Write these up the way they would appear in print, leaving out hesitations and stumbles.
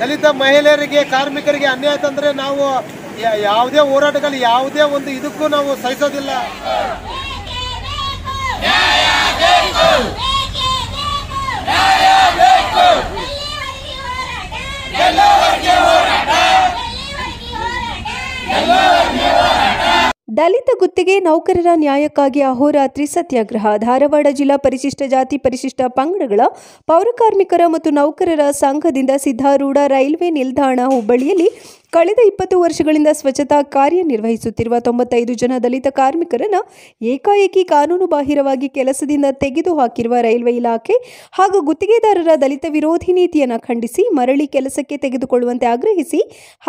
ದಲಿತ ಮಹಿಳೆಯರಿಗೆ ಕಾರ್ಮಿಕರಿಗೆ ಅನ್ಯಾಯ ತಂದ್ರೆ ನಾವು ಯಾವುದೇ ಹೋರಾಟಗಳಲ್ಲಿ ಯಾವುದೇ ಒಂದು ಇದಕ್ಕೂ ನಾವು ಸಹಿಸೋದಿಲ್ಲ. ದಲಿತ ಗುತ್ತಿಗೆ ನೌಕರರ ನ್ಯಾಯಕ್ಕಾಗಿ ಅಹೋರಾತ್ರಿ ಸತ್ಯಾಗ್ರಹ. ಧಾರವಾಡ ಜಿಲ್ಲಾ ಪರಿಶಿಷ್ಟ ಜಾತಿ ಪರಿಶಿಷ್ಟ ಪಂಗಡಗಳ ಪೌರಕಾರ್ಮಿಕರ ಮತ್ತು ನೌಕರರ ಸಂಘದಿಂದ ಸಿದ್ಧಾರೂಢ ರೈಲ್ವೆ ನಿಲ್ದಾಣ ಹುಬ್ಬಳ್ಳಿಯಲ್ಲಿ ಕಳೆದ 20 ವರ್ಷಗಳಿಂದ ಸ್ವಚ್ಛತಾ ಕಾರ್ಯನಿರ್ವಹಿಸುತ್ತಿರುವ 95 ಜನ ದಲಿತ ಕಾರ್ಮಿಕರನ್ನು ಏಕಾಏಕಿ ಕಾನೂನು ಬಾಹಿರವಾಗಿ ಕೆಲಸದಿಂದ ತೆಗೆದುಹಾಕಿರುವ ರೈಲ್ವೆ ಇಲಾಖೆ ಹಾಗೂ ಗುತ್ತಿಗೆದಾರರ ದಲಿತ ವಿರೋಧಿ ನೀತಿಯನ್ನು ಖಂಡಿಸಿ ಮರಳಿ ಕೆಲಸಕ್ಕೆ ತೆಗೆದುಕೊಳ್ಳುವಂತೆ ಆಗ್ರಹಿಸಿ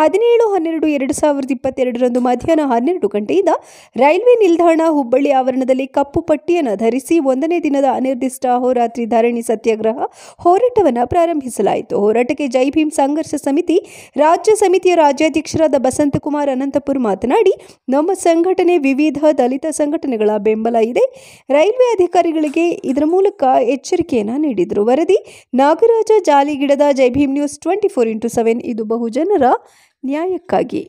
17/12/2022 ಮಧ್ಯಾಹ್ನ 12 ಗಂಟೆಯಿಂದ ರೈಲ್ವೆ ನಿಲ್ದಾಣ ಹುಬ್ಬಳ್ಳಿ ಆವರಣದಲ್ಲಿ ಕಪ್ಪು ಪಟ್ಟಿಯನ್ನು ಧರಿಸಿ 1ನೇ ದಿನದ ಅನಿರ್ದಿಷ್ಟ ಅಹೋರಾತ್ರಿ ಧರಣಿ ಸತ್ಯಾಗ್ರಹ ಹೋರಾಟವನ್ನು ಪ್ರಾರಂಭಿಸಲಾಯಿತು. ಹೋರಾಟಕ್ಕೆ ಜೈ ಭೀಮ್ ಸಂಘರ್ಷ ಸಮಿತಿ ರಾಜ್ಯ ಸಮಿತಿಯ ರಾಜ್ಯಾಧ್ಯಕ್ಷರಾದ ಬಸಂತಕುಮಾರ್ ಅನಂತಪುರ್ ಮಾತನಾಡಿ, ನಮ್ಮ ಸಂಘಟನೆ ವಿವಿಧ ದಲಿತ ಸಂಘಟನೆಗಳ ಬೆಂಬಲ ಇದೆ. ರೈಲ್ವೆ ಅಧಿಕಾರಿಗಳಿಗೆ ಇದರ ಮೂಲಕ ಎಚ್ಚರಿಕೆಯನ್ನು ನೀಡಿದರು. ವರದಿ ನಾಗರಾಜ ಜಾಲಿಗಿಡದ ಜೈ ಭೀಮ್ ನ್ಯೂಸ್ 24x7. ಇದು ಬಹುಜನರ ನ್ಯಾಯಕ್ಕಾಗಿ.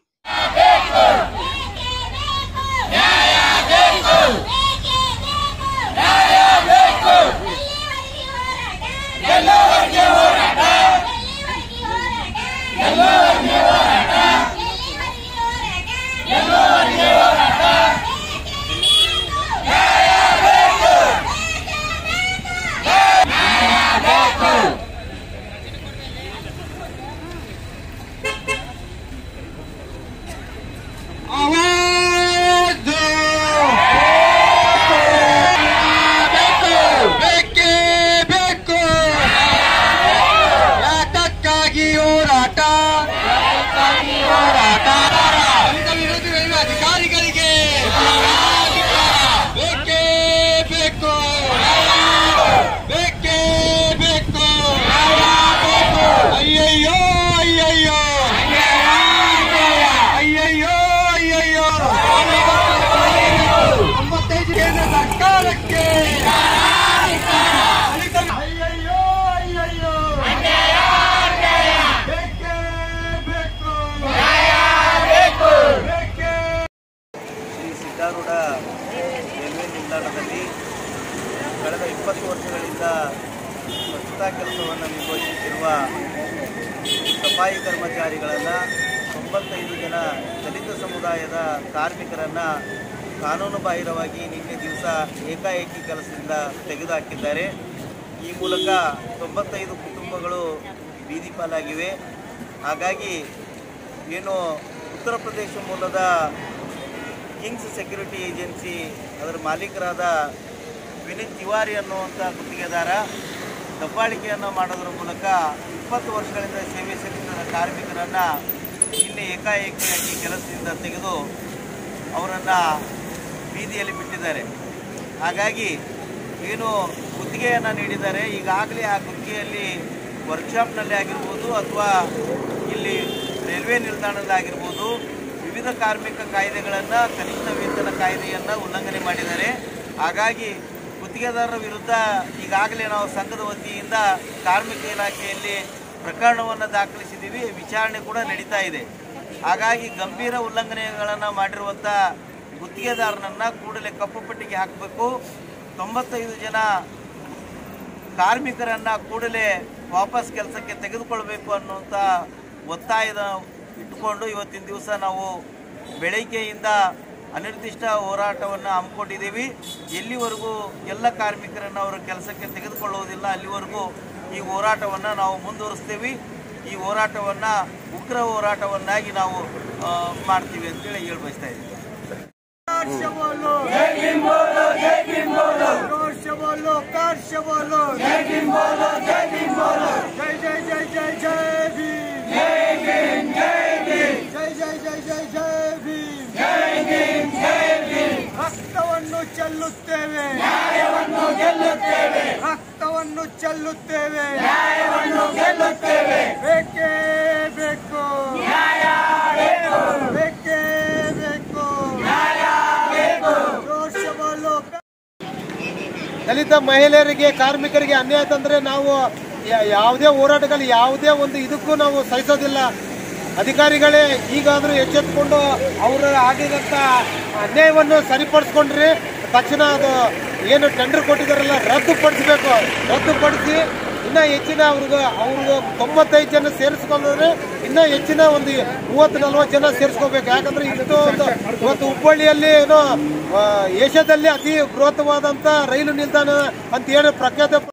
ಸಿದ್ಧಾರೂಢ ರೈಲ್ವೆ ನಿಲ್ದಾಣದಲ್ಲಿ ಕಳೆದ 20 ವರ್ಷಗಳಿಂದ ಸ್ವಚ್ಛತಾ ಕೆಲಸವನ್ನು ನಿರ್ವಹಿಸುತ್ತಿರುವ ಸಫಾಯಿ ಕರ್ಮಚಾರಿಗಳನ್ನು 95 ಜನ ದಲಿತ ಸಮುದಾಯದ ಕಾರ್ಮಿಕರನ್ನು ಕಾನೂನು ಬಾಹಿರವಾಗಿ ನಿನ್ನೆ ದಿವಸ ಏಕಾಏಕಿ ಕೆಲಸದಿಂದ ತೆಗೆದುಹಾಕಿದ್ದಾರೆ. ಈ ಮೂಲಕ 95 ಕುಟುಂಬಗಳು ಬೀದಿ ಪಾಲಾಗಿವೆ. ಹಾಗಾಗಿ ಏನು ಉತ್ತರ ಪ್ರದೇಶ ಮೂಲದ ಕಿಂಗ್ಸ್ ಸೆಕ್ಯೂರಿಟಿ ಏಜೆನ್ಸಿ ಅದರ ಮಾಲೀಕರಾದ ವಿನೀತ್ ತಿವಾರಿ ಅನ್ನುವಂಥ ಗುತ್ತಿಗೆದಾರ ದಬ್ಬಾಳಿಕೆಯನ್ನು ಮಾಡೋದ್ರ ಮೂಲಕ 20 ವರ್ಷಗಳಿಂದ ಸೇವೆ ಸಲ್ಲಿಸಿದ ಕಾರ್ಮಿಕರನ್ನು ನಿನ್ನೆ ಏಕಾಏಕಿಯಾಗಿ ಕೆಲಸದಿಂದ ತೆಗೆದು ಅವರನ್ನು ಬೀದಿಯಲ್ಲಿ ಬಿಟ್ಟಿದ್ದಾರೆ. ಹಾಗಾಗಿ ಏನು ಗುತ್ತಿಗೆಯನ್ನು ನೀಡಿದ್ದಾರೆ, ಈಗಾಗಲೇ ಆ ಗುತ್ತಿಗೆಯಲ್ಲಿ ವರ್ಕ್ಶಾಪ್ನಲ್ಲಿ ಆಗಿರ್ಬೋದು ಅಥವಾ ಇಲ್ಲಿ ರೈಲ್ವೆ ನಿಲ್ದಾಣದಲ್ಲಾಗಿರ್ಬೋದು ವಿವಿಧ ಕಾರ್ಮಿಕ ಕಾಯ್ದೆಗಳನ್ನು, ಕನಿಷ್ಠ ವೇತನ ಕಾಯ್ದೆಯನ್ನು ಉಲ್ಲಂಘನೆ ಮಾಡಿದ್ದಾರೆ. ಹಾಗಾಗಿ ಗುತ್ತಿಗೆದಾರರ ವಿರುದ್ಧ ಈಗಾಗಲೇ ನಾವು ಸಂಘದ ವತಿಯಿಂದ ಕಾರ್ಮಿಕ ಇಲಾಖೆಯಲ್ಲಿ ಪ್ರಕರಣವನ್ನು ದಾಖಲಿಸಿದ್ದೀವಿ. ವಿಚಾರಣೆ ಕೂಡ ನಡೀತಾ ಇದೆ. ಹಾಗಾಗಿ ಗಂಭೀರ ಉಲ್ಲಂಘನೆಗಳನ್ನು ಮಾಡಿರುವಂಥ ಗುತ್ತಿಗೆದಾರನನ್ನು ಕೂಡಲೇ ಕಪ್ಪು ಪಟ್ಟಿಗೆ ಹಾಕಬೇಕು. 95 ಜನ ಕಾರ್ಮಿಕರನ್ನು ಕೂಡಲೇ ವಾಪಸ್ ಕೆಲಸಕ್ಕೆ ತೆಗೆದುಕೊಳ್ಬೇಕು ಅನ್ನುವಂಥ ಒತ್ತಾಯದ ಇಟ್ಟುಕೊಂಡು ಇವತ್ತಿನ ದಿವಸ ನಾವು ಬೆಳಗ್ಗೆಯಿಂದ ಅನಿರ್ದಿಷ್ಟ ಹೋರಾಟವನ್ನು ಹಮ್ಮಿಕೊಂಡಿದ್ದೀವಿ. ಎಲ್ಲಿವರೆಗೂ ಎಲ್ಲ ಕಾರ್ಮಿಕರನ್ನು ಅವರ ಕೆಲಸಕ್ಕೆ ತೆಗೆದುಕೊಳ್ಳುವುದಿಲ್ಲ ಅಲ್ಲಿವರೆಗೂ ಈ ಹೋರಾಟವನ್ನು ನಾವು ಮುಂದುವರಿಸ್ತೀವಿ. ಈ ಹೋರಾಟವನ್ನು ಉಗ್ರ ಹೋರಾಟವನ್ನಾಗಿ ನಾವು ಮಾಡ್ತೀವಿ ಅಂತೇಳಿ ಹೇಳಿ ಬಯಸ್ತಾ ಇದ್ದೀವಿ. ರಕ್ತವನ್ನು ಚೆಲ್ಲುತ್ತೇವೆ, ರಕ್ತವನ್ನು ಚೆಲ್ಲುತ್ತೇವೆ, ಬೇಕೇ ಬೇಕು, ಬೇಕೇ ಬೇಕು. ದಲಿತ ಮಹಿಳೆಯರಿಗೆ ಕಾರ್ಮಿಕರಿಗೆ ಅನ್ಯಾಯ ತಂದ್ರೆ ನಾವು ಯಾವುದೇ ಹೋರಾಟಗಳು ಯಾವುದೇ ಒಂದು ಇದಕ್ಕೂ ನಾವು ಸಹಿಸೋದಿಲ್ಲ. ಅಧಿಕಾರಿಗಳೇ ಈಗಾದರೂ ಎಚ್ಚೆತ್ತುಕೊಂಡು ಅವರು ಆಗಿದಂಥ ಅನ್ಯಾಯವನ್ನು ಸರಿಪಡಿಸ್ಕೊಂಡ್ರೆ ತಕ್ಷಣ ಅದು ಏನು ಟೆಂಡರ್ ಕೊಟ್ಟಿದ್ದಾರಲ್ಲ ರದ್ದುಪಡಿಸಬೇಕು. ರದ್ದುಪಡಿಸಿ ಇನ್ನೂ ಹೆಚ್ಚಿನ ಅವ್ರಿಗೆ 95 ಜನ ಸೇರಿಸ್ಕೊಂಡ್ರೆ ಇನ್ನೂ ಹೆಚ್ಚಿನ ಒಂದು 30-40 ಜನ ಸೇರಿಸ್ಕೋಬೇಕು. ಯಾಕಂದ್ರೆ ಇವತ್ತು ಹುಬ್ಬಳ್ಳಿಯಲ್ಲಿ ಏನೋ ಏಷ್ಯಾದಲ್ಲಿ ಅತಿ ಬೃಹತ್ವಾದಂಥ ರೈಲು ನಿಲ್ದಾಣ ಅಂತ ಏನು ಪ್ರಖ್ಯಾತ